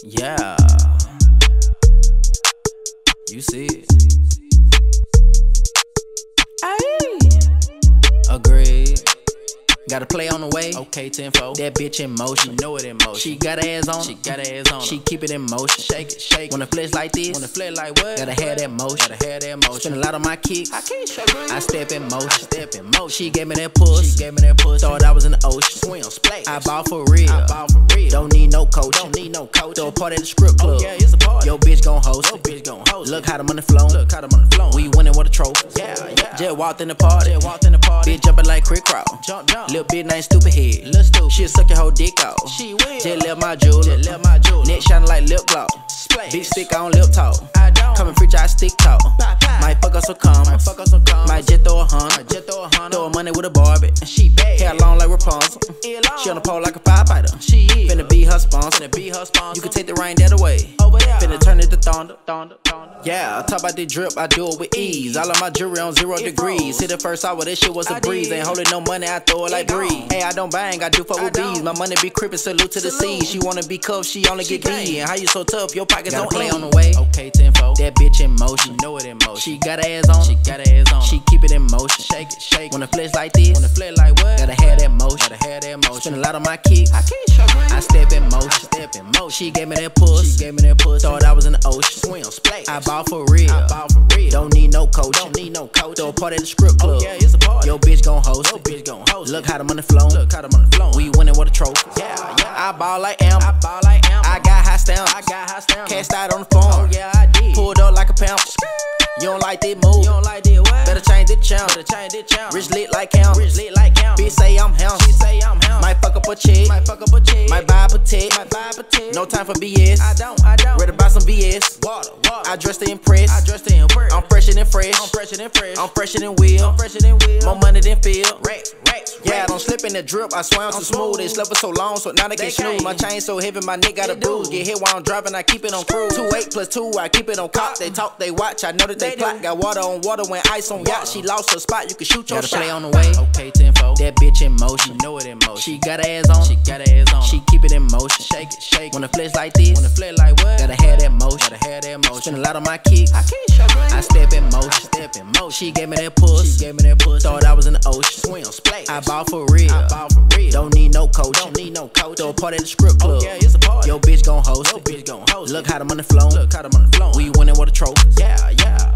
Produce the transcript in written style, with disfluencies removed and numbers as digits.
Yeah, you see it. Ayy, agreed. Got a play on the way. Okay, 10-4. That bitch in motion. You know it in motion. She got her ass on. She got her ass on. She keep it in motion. Shake it, shake it. When it flex like this. When it flex like what? Gotta have that motion. Gotta have that motion. Spend a lot on my kicks. I can't show you. I step in motion. I step in motion. She gave me that puss. She gave me that puss. Thought I was in the ocean. Swim, splash. I ball for real. I ball for real. Don't need no coach. Don't need no coach. Throw a party at the strip club. Oh, yeah, it's a party. Yo, bitch gon' host. Yo, bitch gon' host. Look how the money flown. Look how the money flown. We winning with a trophy. Yeah, yeah. Just walked in the party. Just walked in the party. Bitch jumping like Crick Crow. Jump, jump. Little bitch ain't stupid head. She'll suck your whole dick off. She will. Just left my jewel. Just left my jewel. Neck shining like lip gloss. Splash. Big stick on lip talk. I don't. Come and preach, I stick talk. Might fuck us some commas. Might just throw a hundred. Throw a money with a Barbie. She bad. Hair long like Rapunzel. She on the pole like a firefighter. She is. Finna be her sponsor. You can take the rain that away. Over there. Finna turn it to thunder. Yeah, I talk about the drip, I do it with ease. All of my jewelry on 0 degrees. Hit the first hour, this shit was a breeze. Ain't holding no money, I throw it like breeze. Hey, I don't bang, I do fuck with bees. My money be crippin', salute to the sea. She wanna be cuffed, she only get D. And how you so tough, your pockets don't play on the way. Okay, 10-4. That bitch in motion. You know it in motion. She got her ass on. She got her ass on. She keep it in motion. Shake it, shake it. When it flex like this. When it flex like what? Gotta have that motion. Gotta have that motion. Spend a lot on my kicks. I can't show you. I step in motion. I step in motion. She gave me that puss. She gave me that puss. Thought I was in the ocean. Swim, splash. I ball for real. I ball for real. Don't need no coach. Don't need no coach. Throw a party at the strip club. Oh, yeah, it's a party. Yo, bitch gon' host. Yo, bitch gon' host. Look how the money flown. Look how the money flown. We winning with a trophy. Yeah, yeah. I ball like Amber. I ball like Amber. I got high stamps. I got high stamps. Cast out on the phone. Oh, yeah, I did. Pulled up like a pamper. You don't like that move. You don't like that what? Better change the channel. Better change the channel. Rich lit like count. Rich lit like count. Bitch say I'm house. She say I'm house. Might fuck up a chick. Might fuck up a chick. Might buy a protect. Might buy a protect. No time for BS. I don't. Ready to buy some VS. Water. I dress to impress. I dress to impress. I'm fresher than fresh. I'm fresher than fresh. I'm fresher than Will. I'm fresher than Will. More money than Phil. Racks. Yeah, I don't slip in the drip. I swear I'm too smooth. They slept for so long, so now they can snooze. My chain so heavy, my neck got a bruise. Get hit while I'm driving, I keep it on cruise. 2-8 plus 2, I keep it on cop. They talk, they watch. I know that they plot. Got water on water when ice on yacht. She lost her spot. You can shoot your shot. Play on the way. Okay, 10-4. That bitch in motion. You know it in motion. She got her ass on. She got her ass on. She keep it in motion. Shake it, shake it. When it flex like this. When it flex like what? Gotta have that motion. Gotta have that motion. Spend a lot on my kicks. I can't show you. I step in motion. I step in motion. She gave me that puss. She gave me that puss. Thought I was in the ocean. Swim, splash. I ball for real. I ball for real. Don't need no coach. Don't need no coach. Throw a party at the strip club. Oh, yeah, it's a party. Yo, bitch gon' host. Yo, bitch gon' host. Look how the money flown. Look how the money flown. We winning with a trophy. Yeah, yeah.